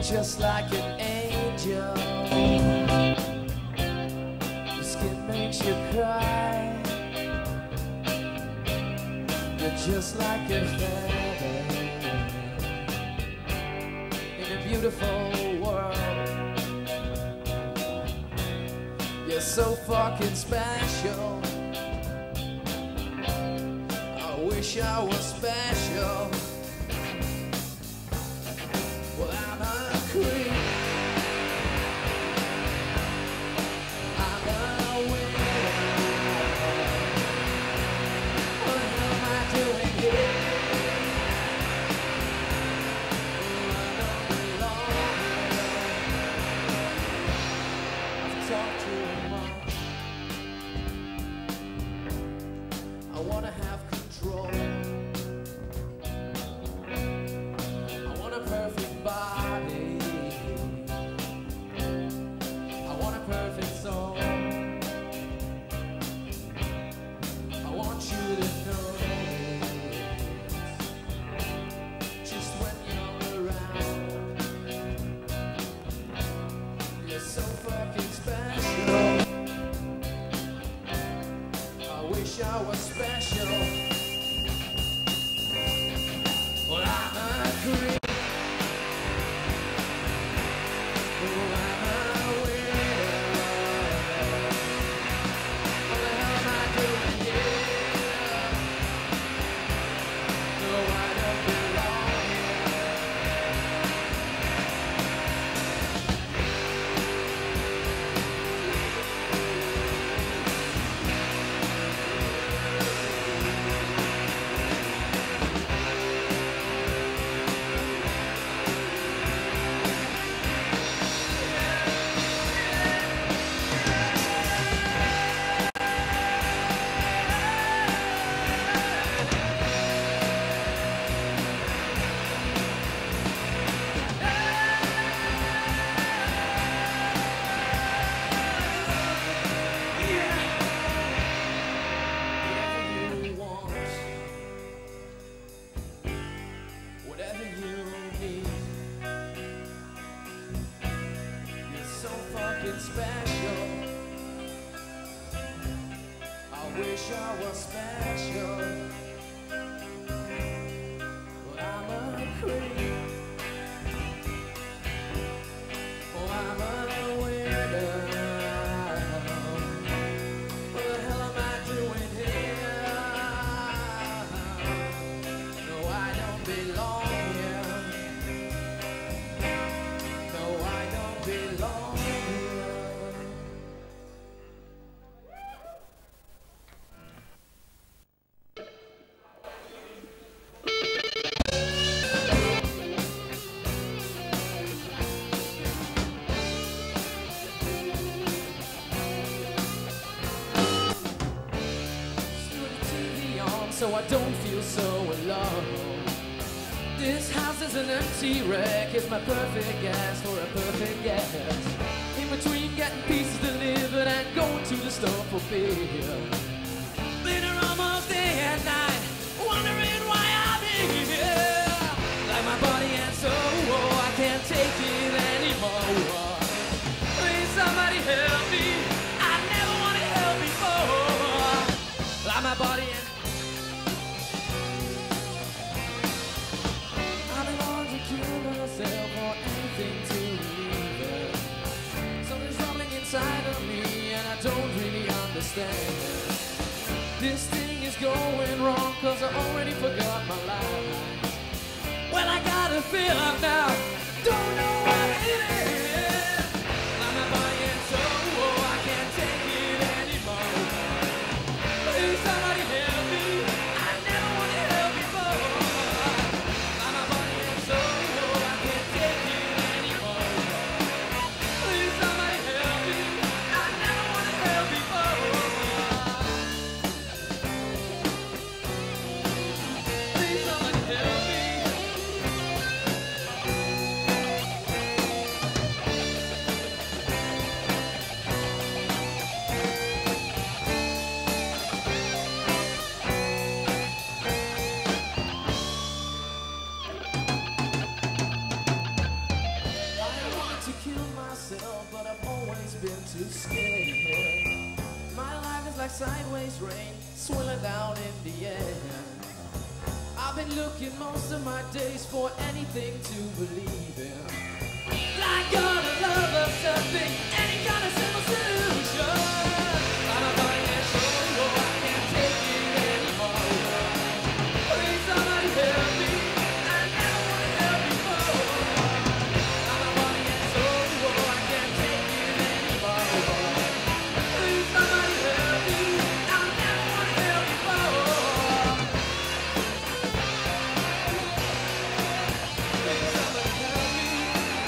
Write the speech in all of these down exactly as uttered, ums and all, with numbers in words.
just like an angel. Your skin makes you cry. You're just like a feather in a beautiful world. You're so fucking special. I wish I was special. Well, I'm a creep. I'm a winner. What the hell am I doing here? Oh, I don't belong here. I've talked too much. I wanna have control. I want a perfect body. I want a perfect soul. I want you to know just when you're around. You're so fucking special. I wish I was special. Well, I'm a creep. Oh, I'm a winner. What the hell am I doing here? No, I don't belong whatever you need. You're so fucking special. I wish I was special. But I'm a creep. Oh, I'm a winner. What the hell am I doing here? No, I don't belong here. No, I don't belong here. Put the T V on so I don't feel so alone. This house is an empty wreck. It's my perfect gas for a perfect gas. In between getting pieces delivered and going to the store for beer. Later almost day and night, wondering why I'm here. Like my body and soul, I can't take it anymore. Please somebody help me. I never wanted help before. Like my body and I've been on to kill myself or anything to relieve it. Something's rumbling inside of me and I don't really understand. This thing is going wrong cause I already forgot my life. Well, I gotta feel up now. Don't know what it is. Like my body and soul, I can't take it anymore. Please somebody help me. I never wanted help before. Like my body and soul, I can't take it anymore. Please somebody help me. I never wanted help before. Please somebody help me. like sideways rain swirling down in the air. I've been looking most of my days for anything to believe in. Like gonna love or something, any kind of simple solution. But I'm finding it so low, I can't take it anymore. Please somebody help me, I never wanna help you more. I'm finding it so low, I can't take it anymore. Please somebody help me, I never wanna help you more. Please somebody help me.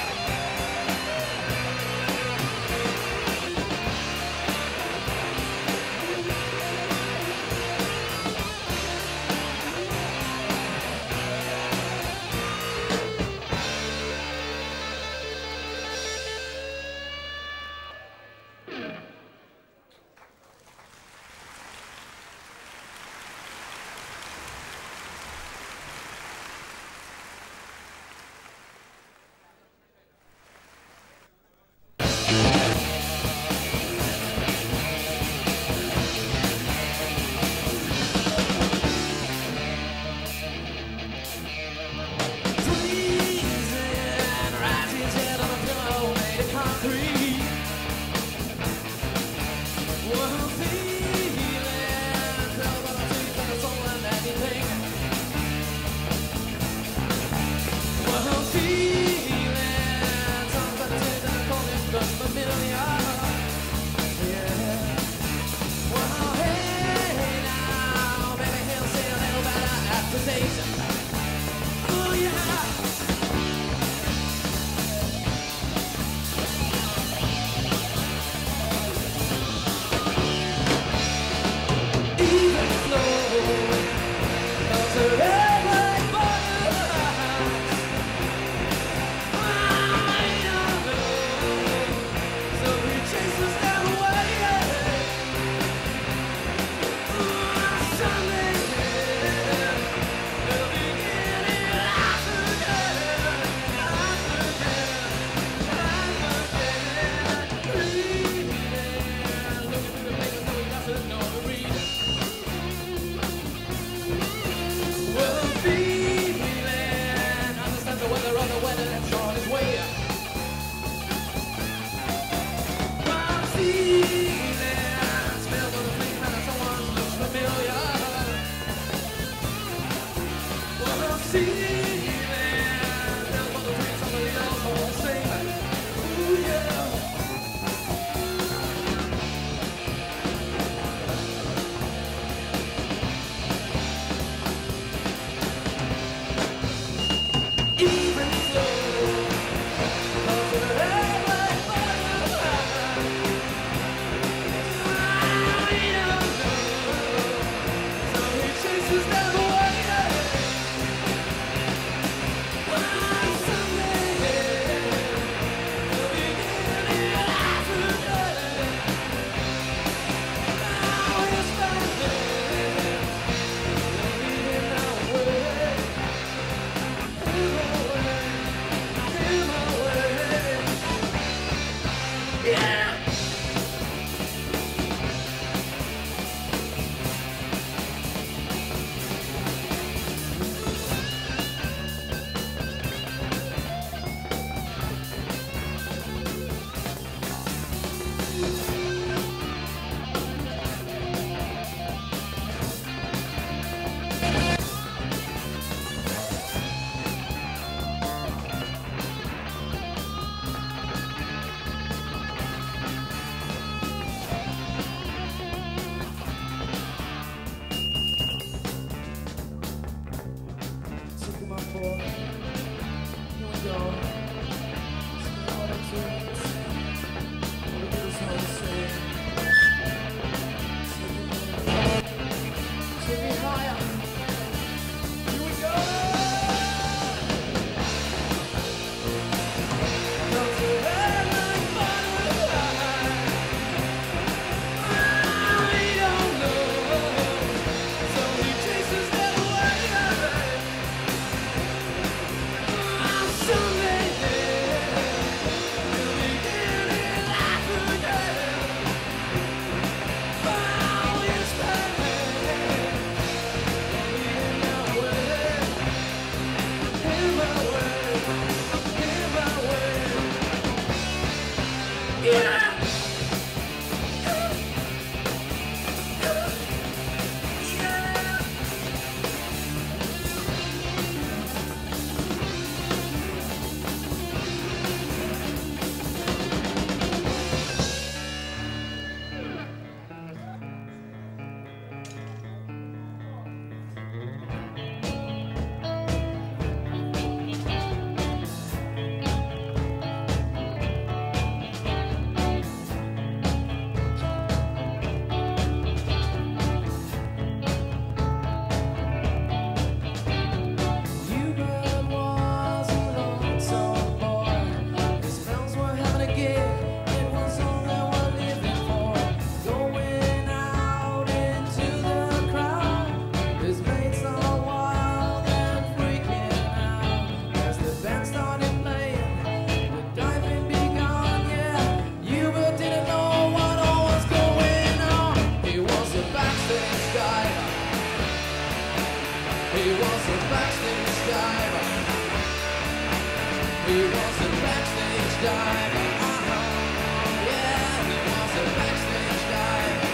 He was a backstage diver. Uh-huh. Yeah, he was a backstage diver.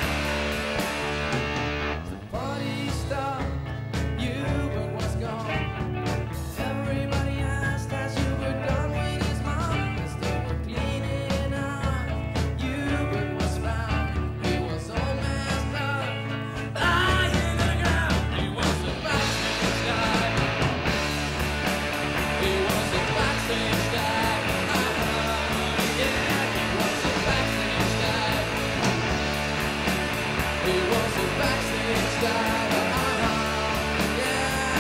The party stopped, Hubert was gone. Everybody asked has Hubert gone with his mom, as they were cleaning up. Hubert was found, he was all messed up, lying in the ground. He was a backstage diver. He was a backstage diver. Uh-huh. Yeah, he was a backstage diver. He was a backstage diver. Uh-huh. Yeah.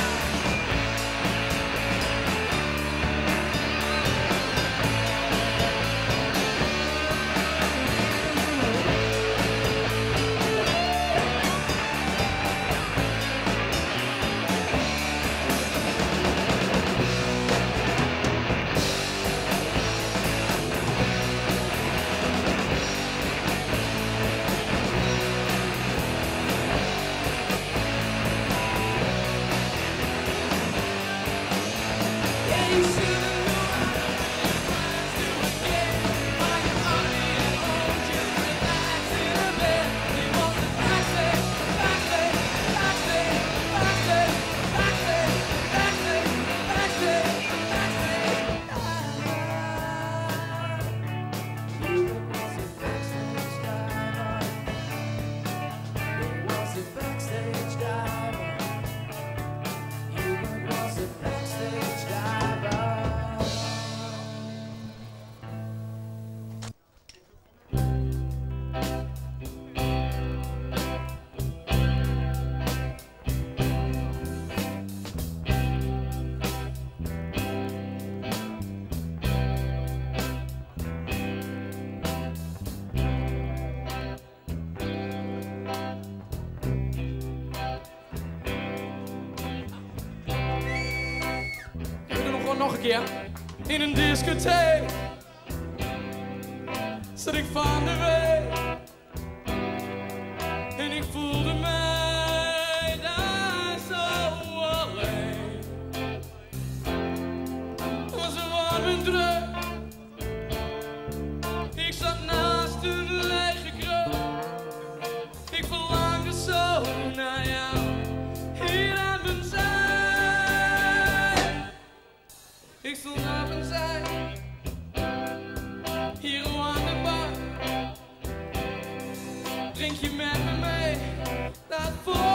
Yeah, you should've known how you only at home, just relax in a bed. He was a backstage, backstage, backstage, backstage, backstage, backstage, backstage, backstage diver. Hubert was a backstage diver. He was a backstage diver. Hubert was a backstage diver. Ik doe hem gewoon nog een keer. In een discotheek zat ik van de week en ik voelde mij daar zo alleen. Het was zo warm en druk. Ik zat naast een lege kroeg. Ik verlangde zo naar jou hier aan mijn zij. Ik stond op een zij, hier aan de bar. Drink je met me mee naar het voor.